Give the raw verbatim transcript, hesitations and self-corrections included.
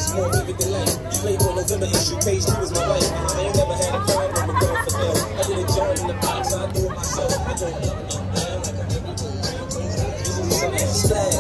it's more vivid than life. Playboy November issue, page two is my wife. I ain't never had a problem with going for them. I did a joint in the box, I do it myself. I don't love me, man, like a river. Splash.